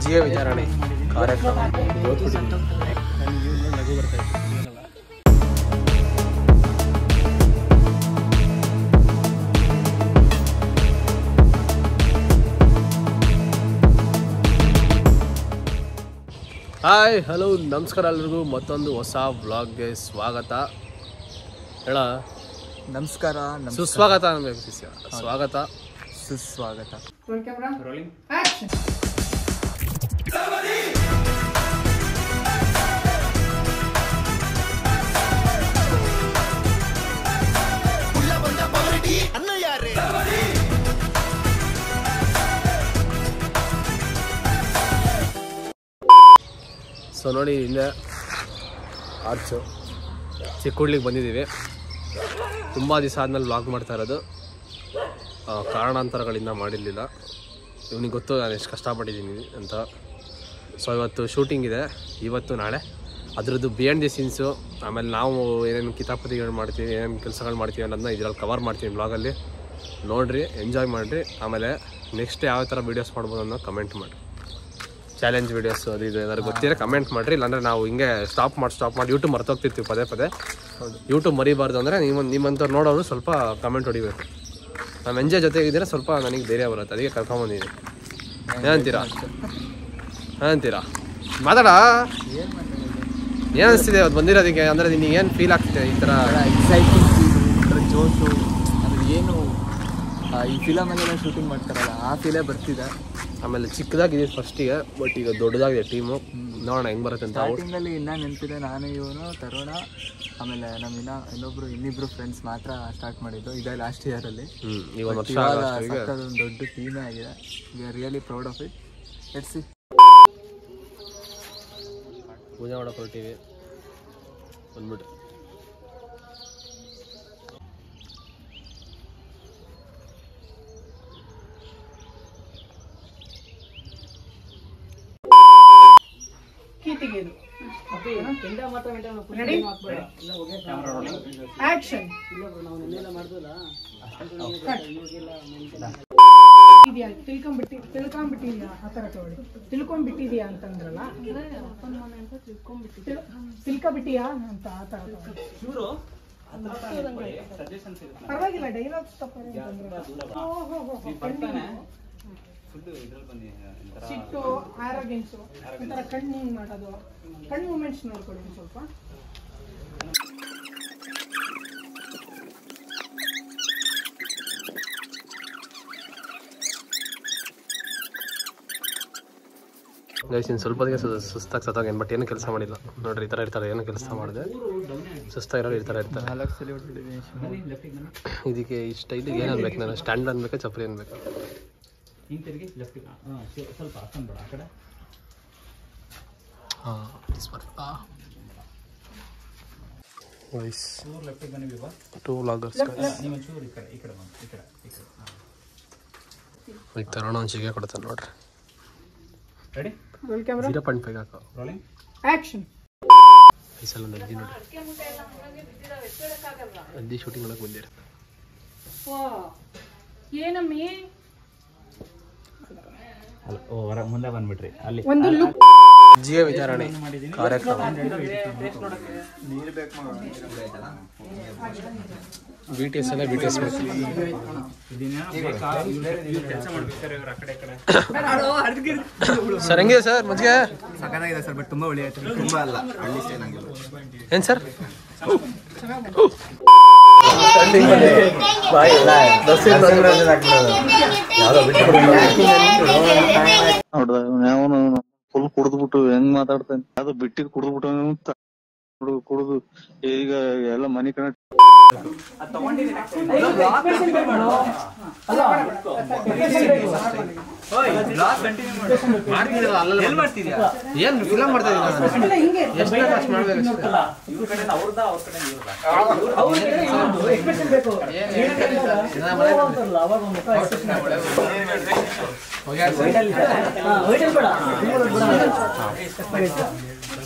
ಅಜ್ಜಿಯ ವಿಚಾರಣೆ ಕಾರ್ಯಕ್ರಮ. ಹಾಯ್ ಹಲೋ ನಮಸ್ಕಾರ ಎಲ್ರಿಗೂ, ಮತ್ತೊಂದು ಹೊಸ ವ್ಲಾಗ್ಗೆ ಸ್ವಾಗತ. ಹೇಳ ನಮಸ್ಕಾರ, ಸುಸ್ವಾಗತ ಅನ್ಬೇಕು. ಸ್ವಾಗತ ಸುಸ್ವಾಗತ. ಸೊ ನೋಡಿ, ಹಿಂದೆ ಆರ್ಚು ಚಿಕ್ಕುಳ್ಳಿಗೆ ಬಂದಿದ್ದೀವಿ. ತುಂಬ ದಿವಸ ಆದಮೇಲೆ ವ್ಲಾಗ್ ಮಾಡ್ತಾ ಇರೋದು. ಕಾರಣಾಂತರಗಳಿಂದ ಮಾಡಿರಲಿಲ್ಲ. ಇವನಿಗೆ ಗೊತ್ತು ನಾನು ಎಷ್ಟು ಕಷ್ಟಪಟ್ಟಿದ್ದೀನಿ ಅಂತ. ಸೊ ಇವತ್ತು ಶೂಟಿಂಗ್ ಇದೆ, ಇವತ್ತು ನಾಳೆ. ಅದರದ್ದು ಬಿಹೈಂಡ್ ದಿ ಸೀನ್ಸು, ಆಮೇಲೆ ನಾವು ಏನೇನು ಕಿತಾಪತಿಗಳು ಮಾಡ್ತೀವಿ, ಏನೇನು ಕೆಲಸಗಳು ಮಾಡ್ತೀವಿ ಅನ್ನೋದನ್ನ ಇದರಲ್ಲಿ ಕವರ್ ಮಾಡ್ತೀವಿ ವ್ಲಾಗಲ್ಲಿ. ನೋಡಿರಿ, ಎಂಜಾಯ್ ಮಾಡಿರಿ. ಆಮೇಲೆ ನೆಕ್ಸ್ಟ್ ಯಾವ ಥರ ವೀಡಿಯೋಸ್ ಮಾಡ್ಬೋದು ಅನ್ನೋ ಕಮೆಂಟ್ ಮಾಡಿರಿ. ಚಾಲೆಂಜ್ ವೀಡಿಯೋಸ್ ಅದು ಇದು ಏನಾದ್ರು ಗೊತ್ತಿದ್ರೆ ಕಮೆಂಟ್ ಮಾಡಿರಿ. ಇಲ್ಲಾಂದರೆ ನಾವು ಹಿಂಗೆ ಸ್ಟಾಪ್ ಮಾಡಿ ಯೂಟ್ಯೂಬ್ ಮರ್ತೋಗ್ತಿರ್ತೀವಿ ಪದೇ ಪದೇ. ಯೂಟ್ಯೂಬ್ ಮರಿಬಾರ್ದು ಅಂದರೆ ನಿಮ್ಮಂಥವ್ರು ನೋಡೋರು ಸ್ವಲ್ಪ ಕಮೆಂಟ್ ಹೊಡಿಬೇಕು. ನಮ್ಮ ಎಂಜಾಯ್ ಜೊತೆಗಿದ್ದೀರಾ ಸ್ವಲ್ಪ ನನಗೆ ಧೈರ್ಯ ಬರುತ್ತೆ, ಅದಕ್ಕೆ ಕರ್ಕೊಂಬಂದಿದ್ದೀನಿ. ಏನಂತೀರಾ ಮಾತಾಡ. ಏನು ಅನಿಸ್ತಿದೆ ಅವತ್ತು ಬಂದಿರೋದಕ್ಕೆ? ಅಂದರೆ ನಿನಗೆ ಏನು ಫೀಲ್ ಆಗ್ತಿದೆ? ಈ ಥರ ಎಕ್ಸೈಟಿಂಗ್ ಫೀಲ್, ಜೋಶು, ಅದು ಏನು ಈ ಫಿಲಮಲ್ಲೆಲ್ಲ ಶೂಟಿಂಗ್ ಮಾಡ್ತಾರಲ್ಲ ಆ ಫೀಲೇ ಬರ್ತಿದೆ. ಆಮೇಲೆ ಚಿಕ್ಕದಾಗಿದೆ ಫಸ್ಟಿಗೆ, ಬಟ್ ಈಗ ದೊಡ್ಡದಾಗಿದೆ ಟೀಮು. ನೋಡೋಣ ಹೆಂಗೆ ಬರುತ್ತೆ ಅಂತ. ಸ್ಟಾರ್ಟಿಂಗಲ್ಲಿ ಇನ್ನೂ ನೆನಪಿದೆ, ನಾನು ಇವನು ತರುಣ ಆಮೇಲೆ ನಮ್ಮ ಇನ್ನಿಬ್ರು ಫ್ರೆಂಡ್ಸ್ ಮಾತ್ರ ಸ್ಟಾರ್ಟ್ ಮಾಡಿದ್ದು. ಇದೇ ಲಾಸ್ಟ್ ಇಯರಲ್ಲಿ. ಈಗ ಒಂದು ವರ್ಷ ಒಂದು ದೊಡ್ಡ ಟೀಮೇ ಆಗಿದೆ. We are really proud of it. Let's see. ಪೂಜೆ ಮಾಡೋಕೆ ಹೊರಟಿವಿ, ಬಂದ್ಬಿಟ್ಟು. ತಿಳ್ಕೊಂಡ್ಬಿಟ್ಟಿದ್ಯಾ ಆ ಥರ ತಗೊಳ್ಳಿ. ತಿಳ್ಕೊಂಡ್ಬಿಟ್ಟಿದ್ಯಾ ಅಂತಂದ್ರಲ್ಲ, ತಿಳ್ಕೊಬಿಟ್ಟಿಯಾ ಅಂತ ಆ ಥರ ಪರವಾಗಿಲ್ಲ. ಡೈಲಾಗ್ಸ್ ಸಿಟ್ಟು, ಆರೋಗ್ಯನ್ಸು, ಒಂಥರ ಕಣ್ಣು ಮಾಡೋದು, ಕಣ್ಣು ಮೂಮೆಂಟ್ಸ್ ನೋಡ್ಕೊಳ್ಳಿ ಸ್ವಲ್ಪ. ಗೈಸ್ ಇನ್ನು ಸ್ವಲ್ಪ ಹೊತ್ತಿಗೆ ಸುಸ್ತಾಗಿ ಸತ್ತೋಗೇನು, ಬಟ್ ಏನು ಕೆಲಸ ಮಾಡಿಲ್ಲ. ನೋಡ್ರಿ, ಈ ಥರ ಇರ್ತಾರೆ. ಏನು ಕೆಲಸ ಮಾಡಿದೆ ಸುಸ್ತಾಗಿರೋರು ಈ ಥರ ಇರ್ತಾರೆ. ಇದಕ್ಕೆ ಈ ಸ್ಟೈಲಿಗೆ ಏನು ಅನ್ಬೇಕು? ನಾನು ಸ್ಟ್ಯಾಂಡ್ ಅನ್ಬೇಕಾ ಚಪ್ಪಲಿ ಅನ್ಬೇಕು? ತರೋಣ ಒಂದು ಸಿಗೆ ಕೊಡ್ತಾನೆ ನೋಡ್ರಿ. 0.5 ಹಾಕೋ. ಈ ಸಲ ಒಂದು ಅಜ್ಜಿ ನೋಡಿ, ಅಜ್ಜಿ ಶೂಟಿಂಗ್ ಒಳಗೆ ಬಂದಿರುತ್ತೆ. ಏನಮ್ಮಿ ಮುಂದೆ ಬಂದ್ಬಿಟ್ರಿ ಅಲ್ಲಿ ಒಂದು ಲುಕ್. ಅಜ್ಜಿಯ ವಿಚಾರಣೆ ಕಾರ್ಯಕ್ರಮ. BTS ಎಲ್ಲ BTS ಸರ್. ಹೆಂಗಿದೆ ಸರ್ ಮಜ್ಜಿಗೆ? ಸಖತ್ತಾಗಿದೆ ಸರ್, ಬಟ್ ತುಂಬಾ ಒಳ್ಳೆ ಆಯ್ತು. ತುಂಬಾ ಅಲ್ಲ, ಹಳ್ಳಿ ಸ್ಟೈಲ್ ಆಗಿಲ್ಲ. ಏನು ಸರ್? ಫುಲ್ ಕುಡಿದ್ಬಿಟ್ಟು ಹೆಂಗ್ ಮಾತಾಡ್ತಾನೆ, ಅದು ಬಿಟ್ಟಿದ್ ಕುಡಿದ್ಬಿಟ್ಟು ಕುಡಿದು ಈಗ ಎಲ್ಲ ಮನಿ ಕಣ ಏನು ಫಿಲಮ್ ಮಾಡ್ತಾ ಇದ್ದೀನಿ. ಎಷ್ಟು ಕಾಸ್ಟ್ ಮಾಡ್ಬೇಕು?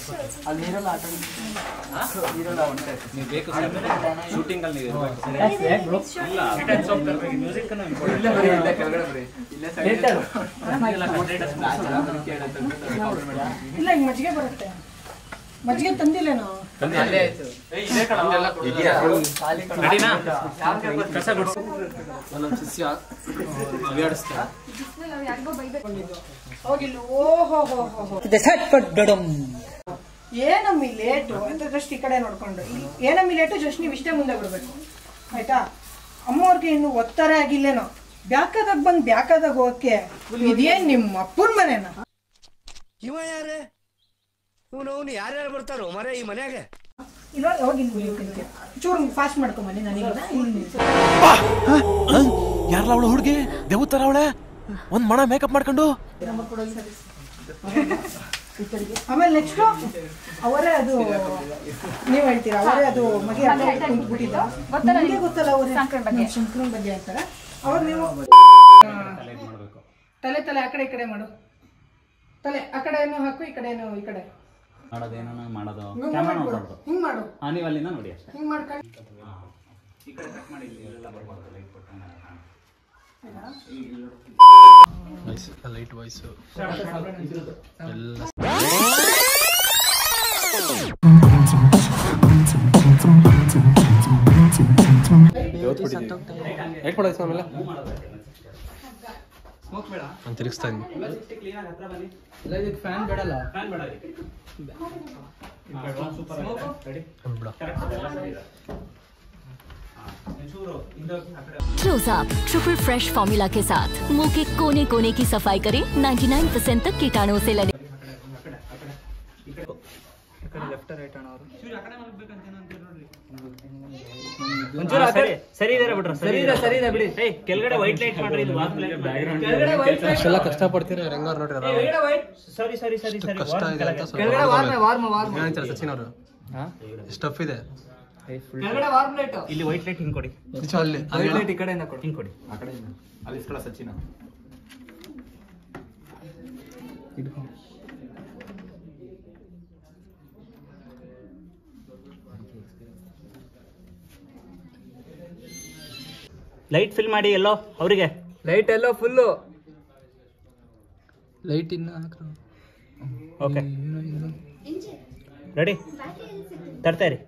ಅಲ್ಲಿ ನೀರೆಲ್ಲ ಆಟ ನೀರೆಲ್ಲ ಉಂಟೆ ನೀವು ಬೇಕು ಶೂಟಿಂಗಲ್ಲಿ ನೀವು ಕೆಳಗಡೆ ಬರೀ ಇಲ್ಲೇ ಇಲ್ಲ ಈಗ ಮಜ್ಜಿಗೆ ಬರುತ್ತೆ. ಮಜ್ಜಿಗೆ ತಂದಿಲ್ಲೇನೋ. ನಮ್ಮ ಶಿಷ್ಯ ಅವಿಯಾಡಿಸ್ತಾರೆ. ಹೋಗಿಲ್ಲ. ಓಹೋ ಏನಮ್ಮಿ ಲೇಟು ಅಂತ ಜಸ್ಟ್ ಈ ಕಡೆ ನೋಡ್ಕೊಂಡು ಏನಮ್ಮಿ ಲೇಟು ಜಸ್ಟ್ ನೀವು ಇಷ್ಟೇ ಮುಂದೆ ಬಿಡ್ಬೇಕು ಆಯ್ತಾ. ಅಮ್ಮವ್ರಿಗೆ ಇನ್ನು ಒತ್ತಾರೆ ಆಗಿಲ್ಲೇನೋ. ಬ್ಯಾಕದಾಗ ಬಂದು ಬ್ಯಾಕದಾಗ ಹೋಗಕ್ಕೆ ಇದೇನ್ ನಿಮ್ಮ ಅಪ್ಪನ ಮನೆನ? ಇವ ಯಾರೇ ಇವನು ಯಾರ್ಯಾರು ಬರ್ತಾರೋ ಮರೆ ಈ ಮನ್ಯಾಗೆ? ಇಲ್ಲ ಹೋಗಿ ಚೂರು ಫಾಸ್ಟ್ ಮಾಡ್ಕೊಂಬನ್ನಿ ನನಗೆ. ಯಾರಲ್ಲ ಅವಳು ಹುಡುಗಿ ದೇವತರ ಅವಳೆ ಒಂದ್ ಮಣ ಮೇಕಪ್ ಮಾಡ್ಕೊಂಡು. ಆಮೇಲೆ ನೆಕ್ಸ್ಟ್ ಅವರೇ ಅದು ನೀವ್ ಹೇಳ್ತೀರಾ ಅವರೇ ಅದು ಮಗೆ ಕುಂತ್ಬಿಟ್ಟಿದ್ದು ನಿಮಗೆ ಗೊತ್ತಲ್ಲ ಅವರೇ ಶಂಕರನ ಬಗ್ಗೆ ಅಂತಾರೆ. ಅವ್ರು ನೀವು ತಲೆ ತಲೆ ಆ ಕಡೆ ಈ ಕಡೆ ಮಾಡು. ತಲೆ ಆ ಕಡೆನೂ ಹಾಕು ಈ ಕಡೆನೂ ಈ ಕಡೆ ಮಾಡೋದೇನೋ ಮಾಡೋದು ಹಿಂಗ್ ಮಾಡು. ನೀವು ಅಲ್ಲಿಂದ ನೋಡಿ ಅಷ್ಟೇ. ಹಿಂಗ್ ಮಾಡ್ಕೊಂಡು ಈ ಕಡೆ ಕಟ್ ಮಾಡಿ ಇಲ್ಲೆಲ್ಲ ಬರ್ಬಾರ್ದು ಲೈಟ್ ಕೊಟ್ಟು ಲೈಟ್ ವಾಯ್ಸು ಎಲ್ಲ ಲೈಟ್ ಮಾಡೋದು ಆಮೇಲೆ ನಾನು ತಿರುಗಿಸ್ತಾ ಇದ್ದೀನಿ. ಫ್ಯಾನ್ ಬೇಡಲ್ಲ. क्लोजअप ट्रिपल फ्रेश फॉर्मूला के साथ मुंह के कोने कोने की सफाई करें 99% तक कीटाणुओं से लड़े। ಸರಿ ಇದೆ ಬಿಡ್ರ ಸರಿ ಇದೆ ಬಿಡಿ. ಕೆಳಗಡೆ ವೈಟ್ ಲೈಟ್ ಮಾಡ್ರಿ. ಇದು ಅಷ್ಟೆಲ್ಲ ಕಷ್ಟ ಪಡ್ತೀರಾ ಹೆಂಗಾರು ನೋಡ್ರಿ. ಸರಿ ಸರಿ ಸರಿ ಸರಿ ಕಷ್ಟ ಇದೆ ಅಂತ ಹೇಳ್ತಾರೆ ಸಚಿನ್ ಅವರು. ಎಷ್ಟು ಟಫ್ ಇದೆ. ಇಲ್ಲಿ ವೈಟ್ ಲೈಟ್ ಹಿಂಗ್ ಕೊಡಿ. ಅಲ್ಲಿ ಈ ಕಡೆಯಿಂದ ಕೊಡಿ. ಹಿಂಗ್ ಕೊಡಿ. ಆ ಕಡೆಯಿಂದ ಅಲ್ಲಿ ಇಸ್ಕೊಳ ಸಚಿನ. ಲೈಟ್ ಫಿಲ್ ಮಾಡಿ ಎಲ್ಲೋ ಅವರಿಗೆ. ಲೈಟ್ ಎಲ್ಲ ಫುಲ್ಲು. ಲೈಟ್ ಇನ್ನು ಓಕೆ ರೆಡಿ. ತರ್ತಾ ಇರಿ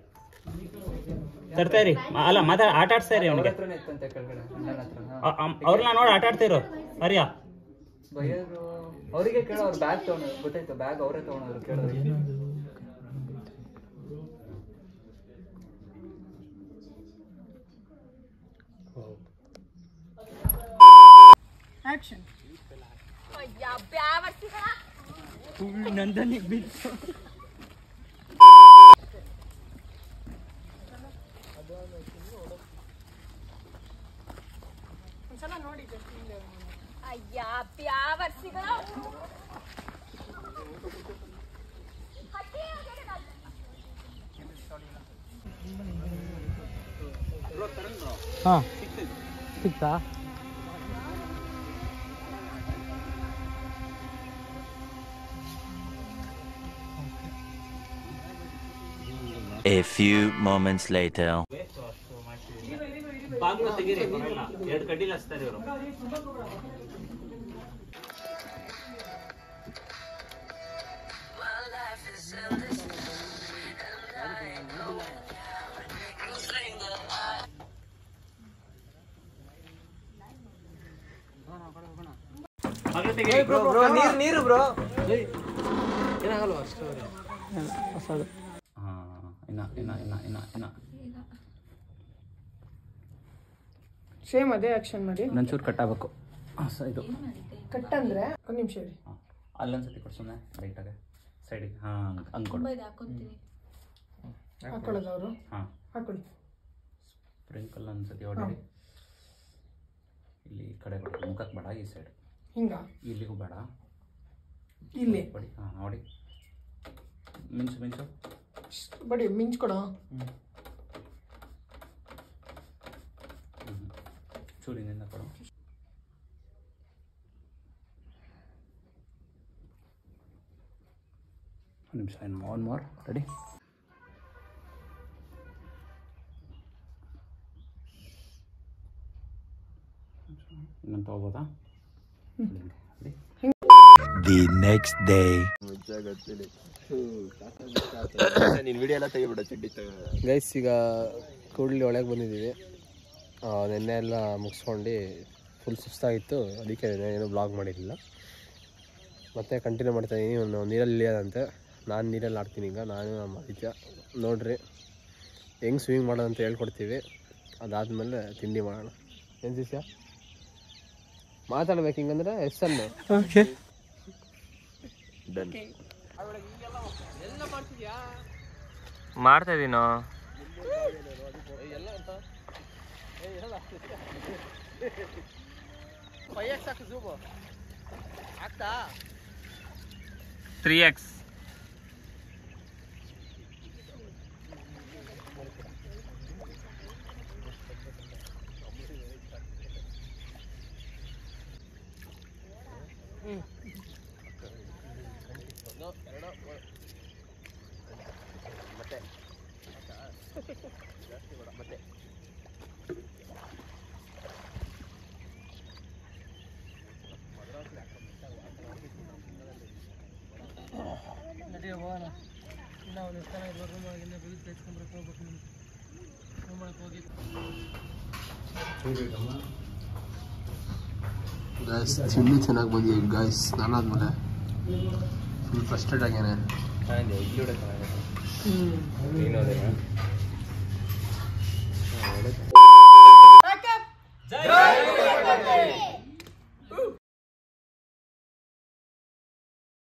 ಅಲ್ಲ ಆಟ ಆಡ್ಸ್ತಾ ಇರಿ ಅವನಿಗೆ. ಅವ್ರನ್ನ ನೋಡಿ ಆಟ ಆಡ್ತಾ ಇರೋ ಅರಿಯಾ. ಅವರಿಗೆ ಕೇಳೋ ಅವ್ರ ಬ್ಯಾಗ್ ತಗೊಂಡು ಗೊತ್ತಾಯ್ತು. ಬ್ಯಾಗ್ ಅವರೇ ತಗೊಂಡ್ರು ಕೇಳೋರು. ಆಕ್ಷನ್. ನಂದನಿಗೆ ಬಿತ್ತು. ಒಂದ್ಸಲ ನೋಡಿ ಹಾ ಸಿಕ್ತಾ. A few moments later. ಬಾಗಿಲು ತೆಗೀರಿ. ಎರಡು ಕಡ್ಡಿಲಿ ಹಚ್ತಾರೆ ಇವರು. ನೀರು ಬ್ರೋ ಏನಾಗಲ್ವಾ ಅಷ್ಟು. ಇನ್ನ ಸೇಮ್ ಅದೇ ಆಕ್ಷನ್ ಮಾಡಿ. ನಂಚೂರು ಕಟ್ ಆಗಬೇಕು. ಇದು ಕಟ್ ಅಂದ್ರೆ ಒಂದು ನಿಮಿಷ ಇರಿ. ಅಲ್ಲೊಂದ್ಸತಿ ಕೊಡು ಸುಮ್ಮನೆ ಲೈಟಾಗೆ ಸೈಡಿಗೆ. ಹಾಂ ಹಂಗೆ ಕೊಡು. ಹಾಕೊಳ್ಳೋದು ಅವರು. ಹಾಂ ಹಾಕೊಳ್ಳಿ. ಸ್ಪ್ರಿಂಕಲ್ ಒಂದ್ಸತಿ ಹೊಡಿರಿ. ಇಲ್ಲಿ ಈ ಕಡೆ ಕೊಡಿ. ಮುಖಕ್ಕೆ ಬೇಡ, ಈ ಸೈಡ್ ಹಿಂಗ. ಇಲ್ಲಿಗೂ ಬೇಡ, ಇಲ್ಲಿ ಕೊಡಿ. ಹಾಂ ನೋಡಿ ಮಿಂಚು ಬಡಿ ಮಿಂಚ್ಕೊಡ. ಚೂರಿನಿಂದ ಕೊಡು. ನಿಮಿಷ ಒನ್ ಮೋರ್ ರೆಡಿ. ಇನ್ನೊಂದು ತಗೋಬೋದಾ? The next day. ಗೈಸ್ ಈಗ ಕೂಡಲಿ ಒಳಗೆ ಬಂದಿದ್ದೀವಿ. ನೆನ್ನೆ ಎಲ್ಲ ಮುಗಿಸ್ಕೊಂಡು ಫುಲ್ ಸುಸ್ತಾಗಿತ್ತು, ಅದಕ್ಕೆ ಏನೂ ಬ್ಲಾಗ್ ಮಾಡಿರಲಿಲ್ಲ. ಮತ್ತೆ ಕಂಟಿನ್ಯೂ ಮಾಡ್ತಾಯಿದ್ದೀನಿ. ಒಂದು ನೀರಲ್ಲಿ ಇಳಿಯೋದಂತೆ. ನಾನು ನೀರಲ್ಲಿ ಆಡ್ತೀನಿ ಈಗ, ನಾನು ನಮ್ಮ ಆದಿತ್ಯ. ನೋಡ್ರಿ ಹೆಂಗೆ ಸ್ವಿಮ್ಮಿಂಗ್ ಮಾಡೋದಂತ ಹೇಳ್ಕೊಡ್ತೀವಿ. ಅದಾದಮೇಲೆ ತಿಂಡಿ ಮಾಡೋಣ. ಏನು ಶಿಷ್ಯ ಮಾತಾಡ್ಬೇಕು ಹಿಂಗಂದ್ರೆ ಎಸ್ಸನ್ನು ಮಾಡ್ತಾ ಇದೀನೋ. ಆಗ್ತಾ 3x. ಗಾಯ್ಸ್ ತಿಂಡಿ ಚೆನ್ನಾಗಿ ಬಂದಿದೆ ಗಾಯ್ಸ್. ನಾನಾದ್ಮೇಲೆ ಫುಲ್ ಫ್ರಸ್ಟ್ರೇಟ್ ಆಗ್ಯಾನೆ. ಜೈ